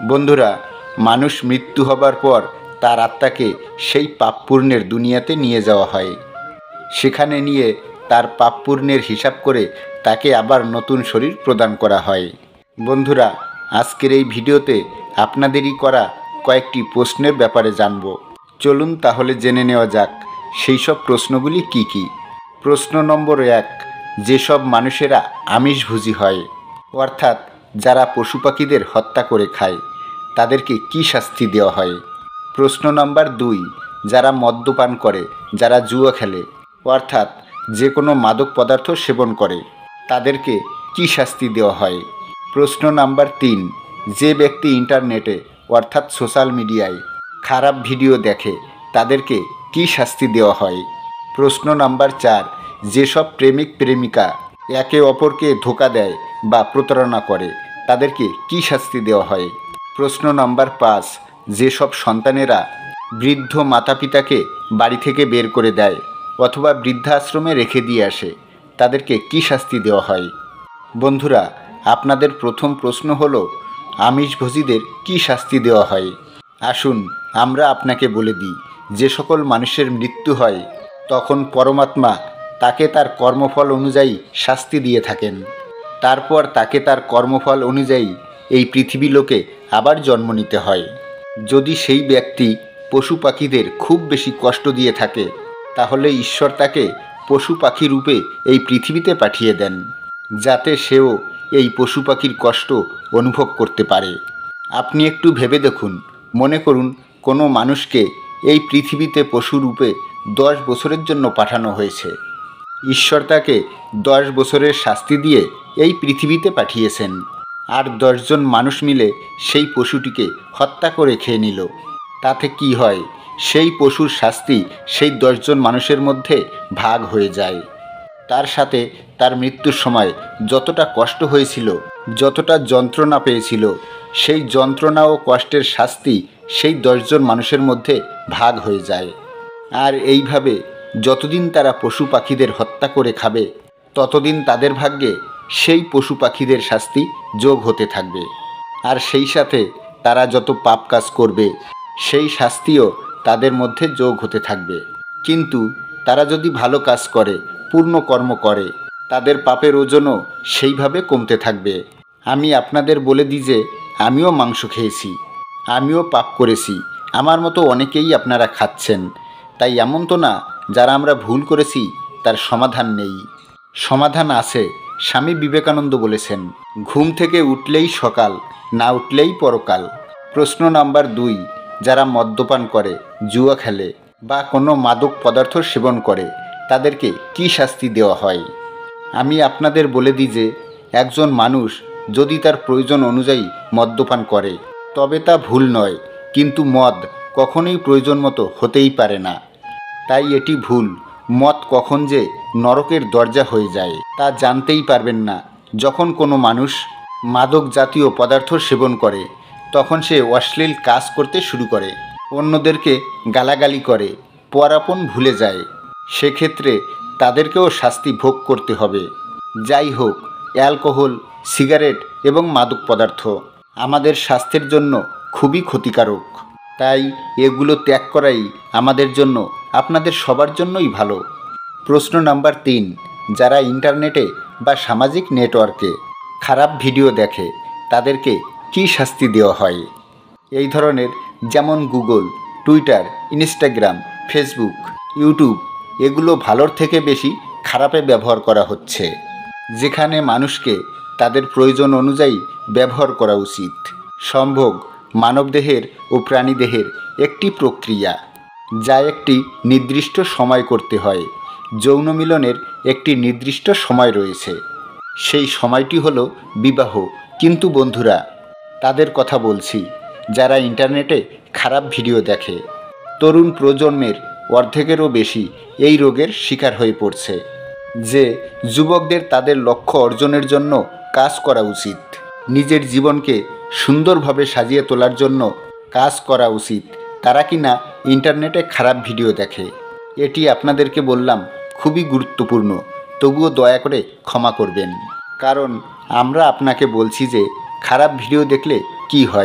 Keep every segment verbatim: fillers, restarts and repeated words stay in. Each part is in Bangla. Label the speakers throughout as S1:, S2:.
S1: বন্ধুরা, মানুষ মৃত্যু হবার পর তার আত্মাকে সেই পাপ পুণ্যের দুনিয়াতে নিয়ে যাওয়া হয়। সেখানে নিয়ে তার পাপ পুণ্যের হিসাব করে তাকে আবার নতুন শরীর প্রদান করা হয়। বন্ধুরা, আজকের এই ভিডিওতে আপনাদেরই করা কয়েকটি প্রশ্নের ব্যাপারে জানব। চলুন তাহলে জেনে নেওয়া যাক সেই সব প্রশ্নগুলি কি কি। প্রশ্ন নম্বর এক, যেসব মানুষেরা আমিষভোজী হয়, অর্থাৎ যারা পশু পাখিদের হত্যা করে খায়, তাদেরকে কি শাস্তি দেওয়া হয়? প্রশ্ন নম্বর দুই, যারা মদ্যপান করে, যারা জুয়া খেলে, অর্থাৎ যে কোনো মাদক পদার্থ সেবন করে, তাদেরকে কি শাস্তি দেওয়া হয়? প্রশ্ন নাম্বার তিন, যে ব্যক্তি ইন্টারনেটে অর্থাৎ সোশ্যাল মিডিয়ায় খারাপ ভিডিও দেখে, তাদেরকে কি শাস্তি দেওয়া হয়? প্রশ্ন নাম্বার চার, যেসব প্রেমিক প্রেমিকা একে অপরকে ধোঁকা দেয় বা প্রতারণা করে, তাদেরকে কি শাস্তি দেওয়া হয়? প্রশ্ন নাম্বার পাঁচ, যেসব সন্তানেরা বৃদ্ধ মাতা পিতাকে বাড়ি থেকে বের করে দেয় অথবা বৃদ্ধাশ্রমে রেখে দিয়ে আসে, তাদেরকে কি শাস্তি দেওয়া হয়? বন্ধুরা, আপনাদের প্রথম প্রশ্ন হলো আমিষভোজীদের কি শাস্তি দেওয়া হয়? আসুন আমরা আপনাকে বলে দিই, যে সকল মানুষের মৃত্যু হয় তখন পরমাত্মা তাকে তার কর্মফল অনুযায়ী শাস্তি দিয়ে থাকেন। তারপর তাকে তার কর্মফল অনুযায়ী এই পৃথিবী লোকে আবার জন্ম নিতে হয়। যদি সেই ব্যক্তি পশু পাখিদের খুব বেশি কষ্ট দিয়ে থাকে, তাহলে ঈশ্বর তাকে পশু পাখি রূপে এই পৃথিবীতে পাঠিয়ে দেন, যাতে সেও এই পশু পাখির কষ্ট অনুভব করতে পারে। আপনি একটু ভেবে দেখুন, মনে করুন কোনো মানুষকে এই পৃথিবীতে পশু রূপে দশ বছরের জন্য পাঠানো হয়েছে। ঈশ্বর তাকে দশ বছরের শাস্তি দিয়ে এই পৃথিবীতে পাঠিয়েছেন, আর দশজন মানুষ মিলে সেই পশুটিকে হত্যা করে খেয়ে নিল। তাতে কি হয়? সেই পশুর শাস্তি সেই দশজন মানুষের মধ্যে ভাগ হয়ে যায়। তার সাথে তার মৃত্যুর সময় যতটা কষ্ট হয়েছিল, যতটা যন্ত্রণা পেয়েছিল, সেই যন্ত্রণা ও কষ্টের শাস্তি সেই দশজন মানুষের মধ্যে ভাগ হয়ে যায়। আর এইভাবে যতদিন তারা পশু পাখিদের হত্যা করে খাবে, ততদিন তাদের ভাগ্যে সেই পশু পাখিদের শাস্তি যোগ হতে থাকবে। আর সেই সাথে তারা যত পাপ কাজ করবে, সেই শাস্তিও তাদের মধ্যে যোগ হতে থাকবে। কিন্তু তারা যদি ভালো কাজ করে, পূর্ণ কর্ম করে, তাদের পাপের ওজনও সেইভাবে কমতে থাকবে। আমি আপনাদের বলে দিই যে আমিও মাংস খেয়েছি, আমিও পাপ করেছি, আমার মতো অনেকেই আপনারা খাচ্ছেন। তাই এমন তো না যারা আমরা ভুল করেছি তার সমাধান নেই। সমাধান আছে। স্বামী বিবেকানন্দ বলেছেন, ঘুম থেকে উঠলেই সকাল, না উঠলেই পরকাল। প্রশ্ন নাম্বার দুই, যারা মদ্যপান করে, জুয়া খেলে বা কোনো মাদক পদার্থ সেবন করে, তাদেরকে কি শাস্তি দেওয়া হয়? আমি আপনাদের বলে দিই যে একজন মানুষ যদি তার প্রয়োজন অনুযায়ী মদ্যপান করে, তবে তা ভুল নয়, কিন্তু মদ কখনোই প্রয়োজন মতো হতেই পারে না। তাই এটি ভুল। মদ কখন যে নরকের দরজা হয়ে যায় তা জানতেই পারবেন না। যখন কোনো মানুষ মাদক জাতীয় পদার্থ সেবন করে, তখন সে অশ্লীল কাজ করতে শুরু করে, অন্যদেরকে গালাগালি করে, পরাপন ভুলে যায়। সেক্ষেত্রে তাদেরকেও শাস্তি ভোগ করতে হবে। যাই হোক, অ্যালকোহল, সিগারেট এবং মাদক পদার্থ আমাদের স্বাস্থ্যের জন্য খুবই ক্ষতিকারক। তাই এগুলো ত্যাগ করাই আমাদের জন্য, আপনাদের সবার জন্যই ভালো। প্রশ্ন নাম্বার তিন, যারা ইন্টারনেটে বা সামাজিক নেটওয়ার্কে খারাপ ভিডিও দেখে, তাদেরকে কি শাস্তি দেওয়া হয়? এই ধরনের যেমন Google, Twitter, Instagram, Facebook, YouTube, এগুলো ভালোর থেকে বেশি খারাপে ব্যবহার করা হচ্ছে, যেখানে মানুষকে তাদের প্রয়োজন অনুযায়ী ব্যবহার করা উচিত। সম্ভোগ মানবদেহের ও প্রাণীদেহের একটি প্রক্রিয়া, যা একটি নির্দিষ্ট সময় করতে হয়। যৌন মিলনের একটি নির্দিষ্ট সময় রয়েছে, সেই সময়টি হলো বিবাহ। কিন্তু বন্ধুরা, তাদের কথা বলছি যারা ইন্টারনেটে খারাপ ভিডিও দেখে। তরুণ প্রজন্মের অর্ধেকেরও বেশি এই রোগের শিকার হয়ে পড়ছে। যে যুবকদের তাদের লক্ষ্য অর্জনের জন্য কাজ করা উচিত, নিজের জীবনকে সুন্দরভাবে সাজিয়ে তোলার জন্য কাজ করা উচিত, তারা কিনা ইন্টারনেটে খারাপ ভিডিও দেখে। এটি আপনাদেরকে বললাম খুবই গুরুত্বপূর্ণ, তবুও দয়া করে ক্ষমা করবেন। কারণ আমরা আপনাকে বলছি যে খারাপ ভিডিও দেখলে কি হয়।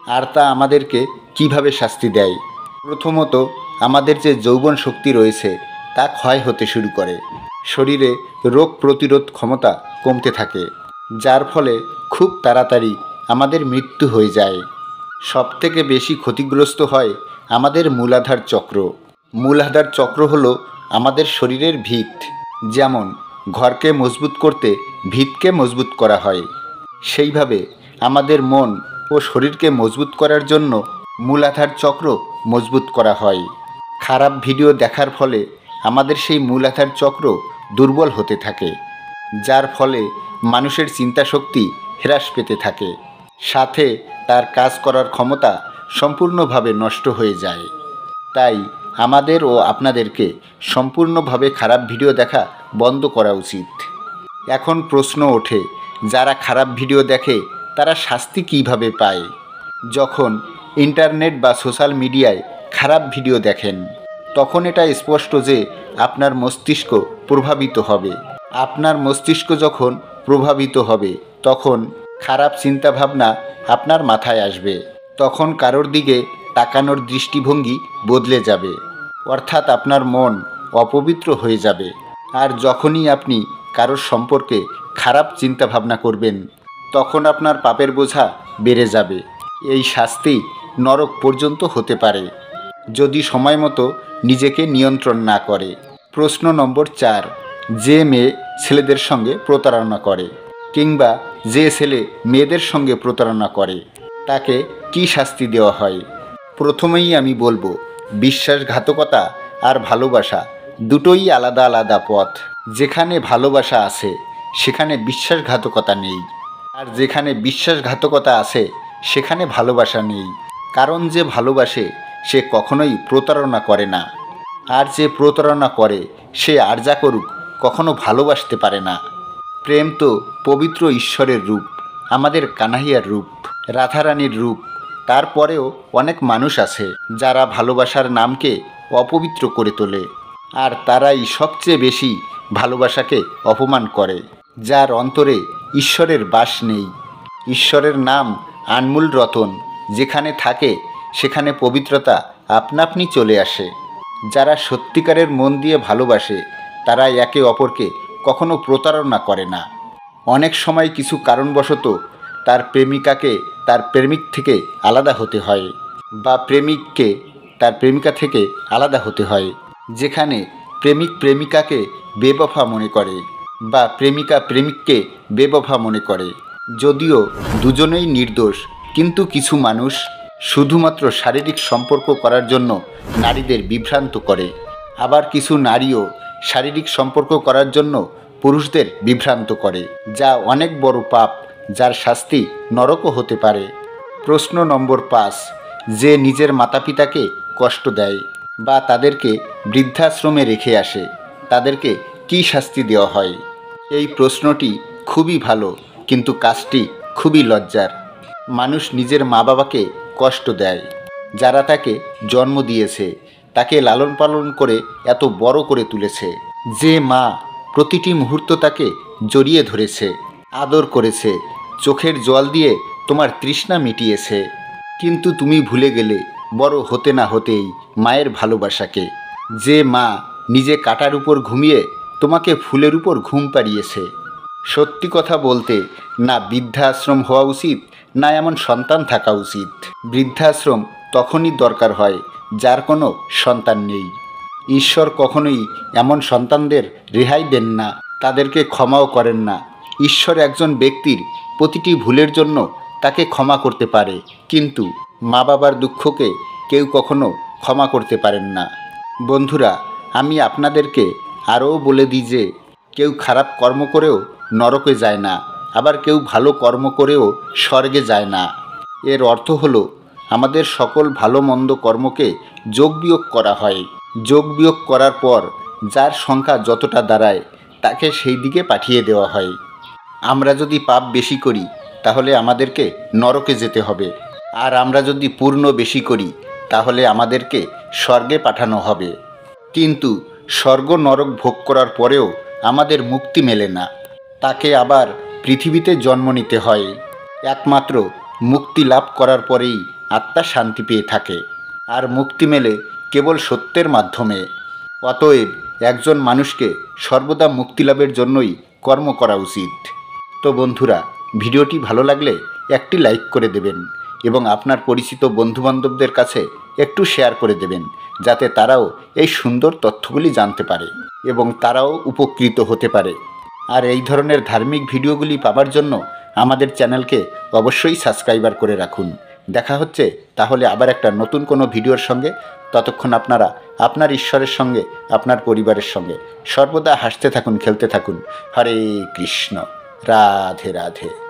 S1: আর তা আমাদেরকে কিভাবে শাস্তি দেয়? প্রথমত, আমাদের যে যৌবন শক্তি রয়েছে তা ক্ষয় হতে শুরু করে। শরীরে রোগ প্রতিরোধ ক্ষমতা কমতে থাকে, যার ফলে খুব তাড়াতাড়ি আমাদের মৃত্যু হয়ে যায়। সবথেকে বেশি ক্ষতিগ্রস্ত হয় আমাদের মূলাধার চক্র। মূলাধার চক্র হলো আমাদের শরীরের ভিত। যেমন ঘরকে মজবুত করতে ভিতকে মজবুত করা হয়, সেইভাবে আমাদের মন ও শরীরকে মজবুত করার জন্য মূলাধার চক্র মজবুত করা হয়। খারাপ ভিডিও দেখার ফলে আমাদের সেই মূলাধার চক্র দুর্বল হতে থাকে, যার ফলে মানুষের চিন্তাশক্তি হ্রাস পেতে থাকে, সাথে তার কাজ করার ক্ষমতা সম্পূর্ণভাবে নষ্ট হয়ে যায়। তাই আমাদের ও আপনাদেরকে সম্পূর্ণভাবে খারাপ ভিডিও দেখা বন্ধ করা উচিত। এখন প্রশ্ন ওঠে, যারা খারাপ ভিডিও দেখে তারা শাস্তি কিভাবে পায়? যখন ইন্টারনেট বা সোশ্যাল মিডিয়ায় খারাপ ভিডিও দেখেন, তখন এটা স্পষ্ট যে আপনার মস্তিষ্ক প্রভাবিত হবে। আপনার মস্তিষ্ক যখন প্রভাবিত হবে, তখন খারাপ চিন্তাভাবনা আপনার মাথায় আসবে। তখন কারোর দিকে তাকানোর দৃষ্টিভঙ্গি বদলে যাবে, অর্থাৎ আপনার মন অপবিত্র হয়ে যাবে। আর যখনই আপনি কারোর সম্পর্কে খারাপ চিন্তাভাবনা করবেন, তখন আপনার পাপের বোঝা বেড়ে যাবে। এই শাস্তি নরক পর্যন্ত হতে পারে, যদি সময় মতো নিজেকে নিয়ন্ত্রণ না করে। প্রশ্ন নম্বর চার, যে মেয়ে ছেলেদের সঙ্গে প্রতারণা করে কিংবা যে ছেলে মেয়েদের সঙ্গে প্রতারণা করে, তাকে কি শাস্তি দেওয়া হয়? প্রথমেই আমি বলবো, বিশ্বাসঘাতকতা আর ভালোবাসা দুটোই আলাদা আলাদা পথ। যেখানে ভালোবাসা আছে সেখানে বিশ্বাসঘাতকতা নেই, আর যেখানে বিশ্বাসঘাতকতা আছে সেখানে ভালোবাসা নেই। কারণ যে ভালোবাসে সে কখনোই প্রতারণা করে না, আর যে প্রতারণা করে সে আর যা করুক কখনো ভালোবাসতে পারে না। প্রেম তো পবিত্র ঈশ্বরের রূপ, আমাদের কানাইয়ার রূপ, রাধারানীর রূপ। তারপরেও অনেক মানুষ আছে যারা ভালোবাসার নামকে অপবিত্র করে তোলে, আর তারাই সবচেয়ে বেশি ভালোবাসাকে অপমান করে, যার অন্তরে ঈশ্বরের বাস নেই। ঈশ্বরের নাম আনমোল রতন, যেখানে থাকে সেখানে পবিত্রতা আপনা আপনি চলে আসে। যারা সত্যিকারের মন দিয়ে ভালোবাসে তারা একে অপরকে কখনো প্রতারণা করে না। অনেক সময় কিছু কারণবশত তার প্রেমিকাকে তার প্রেমিক থেকে আলাদা হতে হয়, বা প্রেমিককে তার প্রেমিকা থেকে আলাদা হতে হয়। যেখানে প্রেমিক প্রেমিকাকে বেবফা মনে করে, বা প্রেমিকা প্রেমিককে বেবফা মনে করে, যদিও দুজনেই নির্দোষ, কিন্তু কিছু মানুষ শুধুমাত্র শারীরিক সম্পর্ক করার জন্য নারীদের বিভ্রান্ত করে। আবার কিছু নারীও শারীরিক সম্পর্ক করার জন্য পুরুষদের বিভ্রান্ত করে, যা অনেক বড় পাপ, যার শাস্তি নরকও হতে পারে। প্রশ্ন নম্বর পাঁচ, যে নিজের মাতা পিতাকে কষ্ট দেয় বা তাদেরকে বৃদ্ধাশ্রমে রেখে আসে, তাদেরকে কী শাস্তি দেওয়া হয়? এই প্রশ্নটি খুবই ভালো, কিন্তু কাজটি খুবই লজ্জার। মানুষ নিজের মা বাবাকে কষ্ট দেয়, যারা তাকে জন্ম দিয়েছে, তাকে লালন পালন করে এত বড় করে তুলেছে। যে মা প্রতিটি মুহূর্ত তাকে জড়িয়ে ধরেছে, আদর করেছে, চোখের জল দিয়ে তোমার তৃষ্ণা মিটিয়েছে, কিন্তু তুমি ভুলে গেলে বড় হতে না হতেই মায়ের ভালোবাসাকে। যে মা নিজে কাটার উপর ঘুমিয়ে তোমাকে ফুলের উপর ঘুম পাড়িয়েছে। সত্যি কথা বলতে, না বৃদ্ধাশ্রম হওয়া উচিত, না এমন সন্তান থাকা উচিত। বৃদ্ধাশ্রম তখনই দরকার হয় যার কোনো সন্তান নেই। ঈশ্বর কখনোই এমন সন্তানদের রেহাই দেন না, তাদেরকে ক্ষমাও করেন না। ঈশ্বর একজন ব্যক্তির প্রতিটি ভুলের জন্য তাকে ক্ষমা করতে পারে, কিন্তু মা বাবার দুঃখকে কেউ কখনো ক্ষমা করতে পারেন না। বন্ধুরা, আমি আপনাদেরকে আরও বলে দিই যে কেউ খারাপ কর্ম করেও নরকে যায় না, আবার কেউ ভালো কর্ম করেও স্বর্গে যায় না। এর অর্থ হলো আমাদের সকল ভালো মন্দ কর্মকে যোগ বিয়োগ করা হয়। যোগ বিয়োগ করার পর যার সংখ্যা যতটা দাঁড়ায় তাকে সেই দিকে পাঠিয়ে দেওয়া হয়। আমরা যদি পাপ বেশি করি তাহলে আমাদেরকে নরকে যেতে হবে, আর আমরা যদি পূর্ণ বেশি করি তাহলে আমাদেরকে স্বর্গে পাঠানো হবে। কিন্তু স্বর্গ নরক ভোগ করার পরেও আমাদের মুক্তি মেলে না, তাকে আবার পৃথিবীতে জন্ম নিতে হয়। একমাত্র মুক্তি লাভ করার পরেই আত্মা শান্তি পেয়ে থাকে, আর মুক্তি মেলে কেবল সত্যের মাধ্যমে। অতএব একজন মানুষকে সর্বদা মুক্তিলাভের জন্যই কর্ম করা উচিত। তো বন্ধুরা, ভিডিওটি ভালো লাগলে একটি লাইক করে দেবেন এবং আপনার পরিচিত বন্ধুবান্ধবদের কাছে একটু শেয়ার করে দেবেন, যাতে তারাও এই সুন্দর তথ্যগুলি জানতে পারে এবং তারাও উপকৃত হতে পারে। আর এই ধরনের ধার্মিক ভিডিওগুলি পাওয়ার জন্য আমাদের চ্যানেলকে অবশ্যই সাবস্ক্রাইবার করে রাখুন। দেখা হচ্ছে তাহলে আবার একটা নতুন কোনো ভিডিওর সঙ্গে। ততক্ষণ আপনারা আপনার ঈশ্বরের সঙ্গে, আপনার পরিবারের সঙ্গে সর্বদা হাসতে থাকুন, খেলতে থাকুন। হরে কৃষ্ণ, রাধে রাধে।